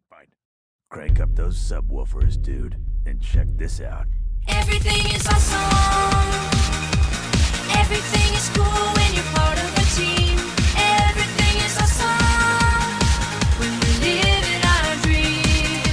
Fine. Crank up those subwoofers, dude, and check this out. Everything is awesome. Everything is cool when you're part of a team. Everything is awesome when we're living our dream.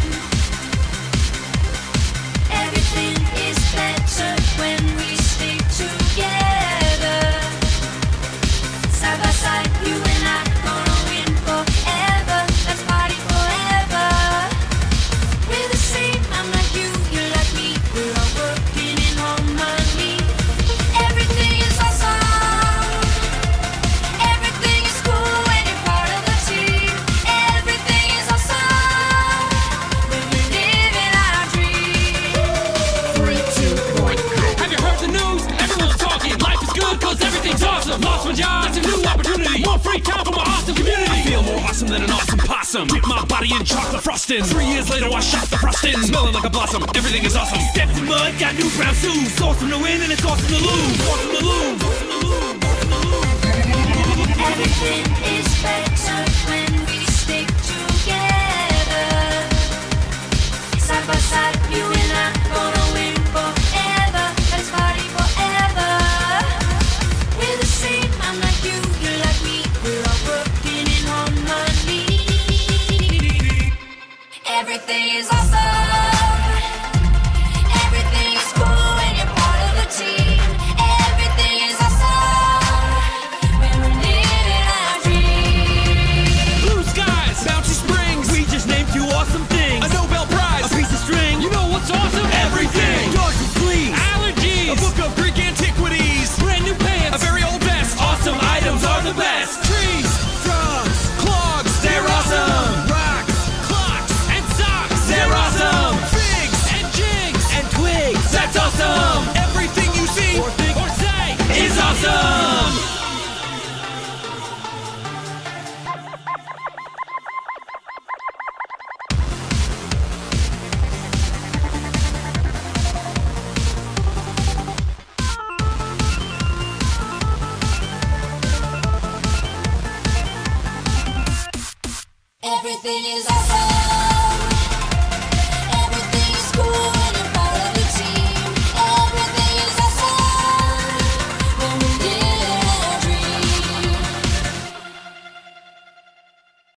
Everything is better when we stick together. Side by side, you and I gonna win forever. Let's party forever. We're the same, I'm like you, you're like me. We're all working in harmony. Everything is awesome. Everything is cool when you're part of a team. Everything is awesome when we're living our dream. 3, 2, 1, go. Have you heard the news? Everyone's talking. Life is good cause everything's awesome. Lost my job, that's a new opportunity. More free time for my awesome community. I feel more awesome than an awesome possum. Dip my body in chocolate frosting. 3 years later I shot the frost in. Smelling like a blossom, everything is awesome. Stepped in mud, got new brown shoes. It's awesome to win and it's awesome to lose. Awesome to lose. Awesome to lose. Everything is